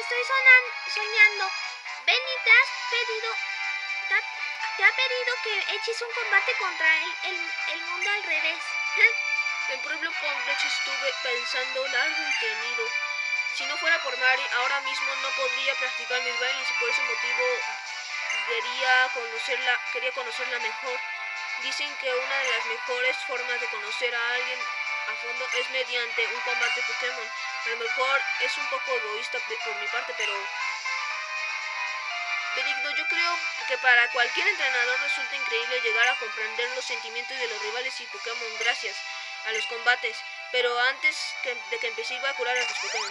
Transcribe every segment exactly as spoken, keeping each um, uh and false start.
estoy sonan, soñando. Benny te has pedido, te ha, te ha pedido que eches un combate contra el, el, el mundo al revés. En Pueblo Complex estuve pensando largo y tendido. Si no fuera por Mari, ahora mismo no podría practicar mis bailes y por ese motivo quería conocerla, quería conocerla mejor. Dicen que una de las mejores formas de conocer a alguien a fondo es mediante un combate Pokémon. A lo mejor es un poco egoísta de, por mi parte, pero... Benigno, yo creo que para cualquier entrenador resulta increíble llegar a comprender los sentimientos de los rivales y Pokémon gracias a los combates. Pero antes que, de que empecé iba a curar a los Pokémon.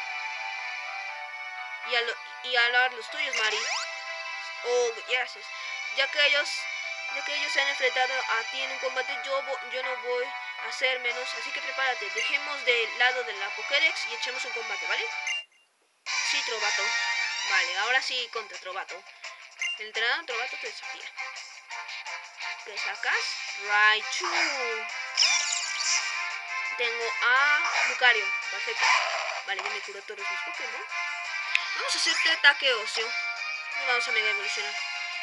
Y a, lo, y a los tuyos, Mari. Oh, gracias. Ya que ellos... Ya que ellos se han enfrentado a ti en un combate, yo, yo no voy a hacer menos, así que prepárate. Dejemos de lado de la Pokédex y echemos un combate, ¿vale? Sí, Trovato. Vale, ahora sí contra Trovato. El entrenador Trovato te desafía. ¿Qué sacas? Raichu. Tengo a Lucario. Perfecto. Vale, yo me curo todos mis Pokémon. Vamos a hacerte ataque óseo. No vamos a mega evolucionar.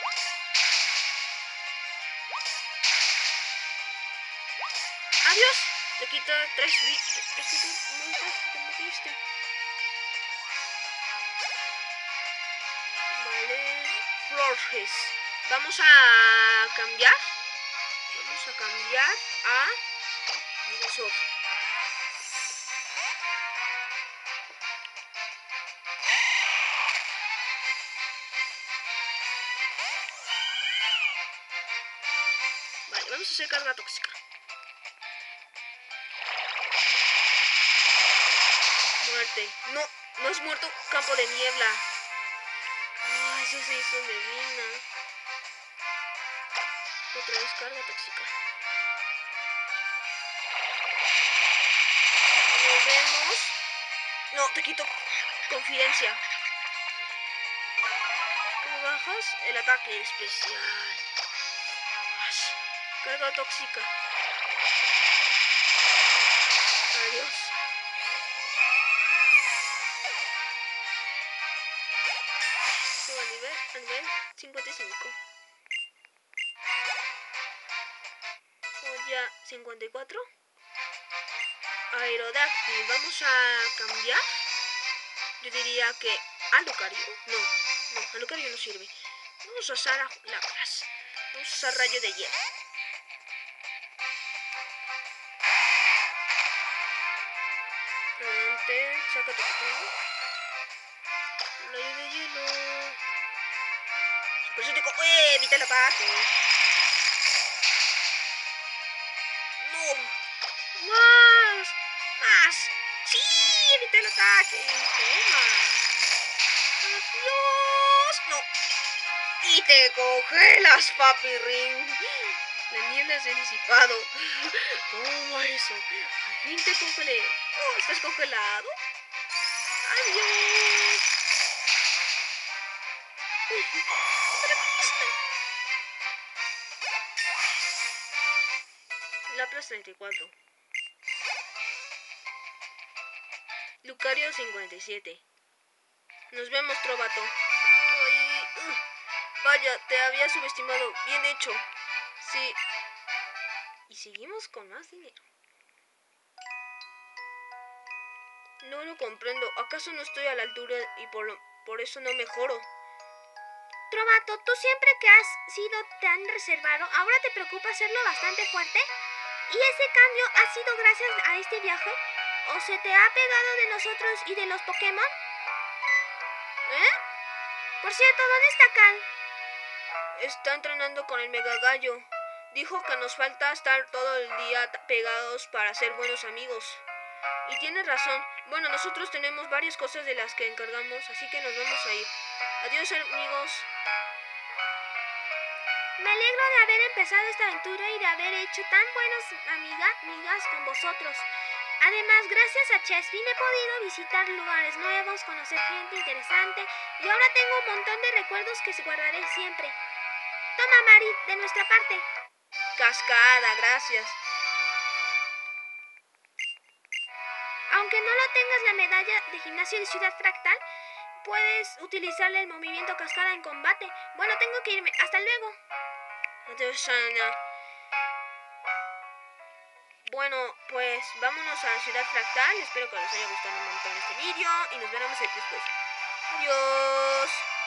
Adiós. Te quita tres bits. Te quita montas que te metiste. Vale. Flores. Vamos a cambiar. Vamos a cambiar a Dinosaur. Vale, vamos a hacer carga tóxica. Muerte. No, no es muerto. Campo de niebla. Ah, eso se hizo neblina. Otra vez carga tóxica. Nos vemos. No, te quito confidencia. ¿Cómo bajas? El ataque especial. Ay, carga tóxica. Adiós. Subo a nivel, a nivel cincuenta y cinco. Ya cincuenta y cuatro. Aerodáctil. Vamos a cambiar. Yo diría que a Lucario. No, no, a Lucario no sirve. Vamos a usar a Lapras. Vamos a usar rayo de hielo. Adelante, saca tu Pokémon. Rayo de hielo. Supersónico. ¡Eh! Evita el ataque. No. Más. Más. Sí, evita el ataque. Toma. Adiós. No. Y te congelas, papi Ring. La niebla se ha disipado. Toma eso. Al fin te congelé. Oh, ¿estás congelado? Adiós. Lapras treinta y cuatro. Lucario cincuenta y siete. Nos vemos, Trovato. Ay, uh, vaya, te había subestimado. Bien hecho. Sí. Y seguimos con más dinero. No lo comprendo. ¿Acaso no estoy a la altura y por, por eso no mejoro? Trovato, tú siempre que has sido tan reservado, ¿ahora te preocupa hacerlo bastante fuerte? ¿Y ese cambio ha sido gracias a este viaje? ¿O se te ha pegado de nosotros y de los Pokémon? ¿Eh? Por cierto, ¿dónde está Cal? Está entrenando con el Mega Gallo. Dijo que nos falta estar todo el día pegados para ser buenos amigos. Y tiene razón. Bueno, nosotros tenemos varias cosas de las que encargamos, así que nos vamos a ir. Adiós, amigos. Me alegro de haber empezado esta aventura y de haber hecho tan buenas amiga, amigas con vosotros. Además, gracias a Chespin he podido visitar lugares nuevos, conocer gente interesante y ahora tengo un montón de recuerdos que guardaré siempre. Toma, Mari, de nuestra parte. Cascada, gracias. Aunque no lo tengas la medalla de gimnasio de Ciudad Fractal, puedes utilizarle el movimiento cascada en combate. Bueno, tengo que irme. Hasta luego. Adiós, Ana. Bueno, pues vámonos a Ciudad Fractal. Espero que les haya gustado un montón este vídeo y nos veremos después. Adiós.